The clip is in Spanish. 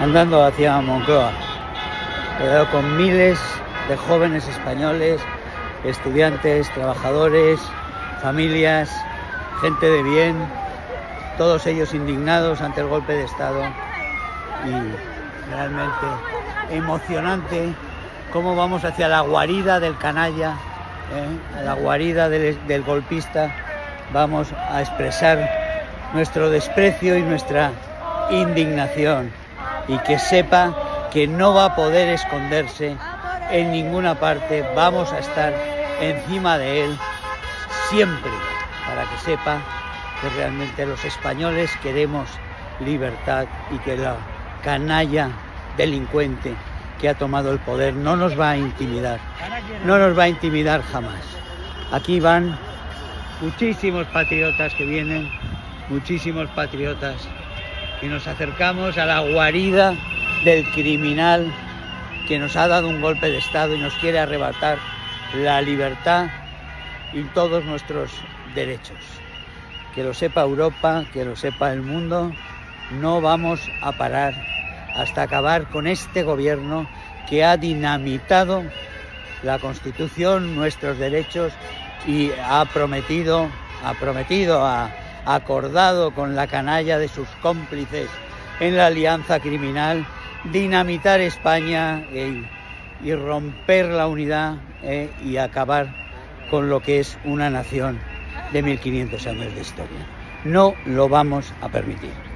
andando hacia Moncloa, rodeado con miles de jóvenes españoles, estudiantes, trabajadores, familias, gente de bien, todos ellos indignados ante el golpe de Estado, y realmente emocionante cómo vamos hacia la guarida del canalla, a la guarida del golpista. Vamos a expresar nuestro desprecio y nuestra indignación, y que sepa que no va a poder esconderse en ninguna parte. Vamos a estar encima de él siempre, para que sepa que realmente los españoles queremos libertad y que la canalla delincuente que ha tomado el poder no nos va a intimidar, no nos va a intimidar jamás. Aquí van muchísimos patriotas que vienen, muchísimos patriotas, y nos acercamos a la guarida del criminal que nos ha dado un golpe de Estado y nos quiere arrebatar la libertad y todos nuestros derechos. Que lo sepa Europa, que lo sepa el mundo, no vamos a parar hasta acabar con este gobierno que ha dinamitado la Constitución, nuestros derechos, y ha acordado con la canalla de sus cómplices en la alianza criminal, dinamitar España y romper la unidad y acabar con lo que es una nación de 1500 años de historia. No lo vamos a permitir.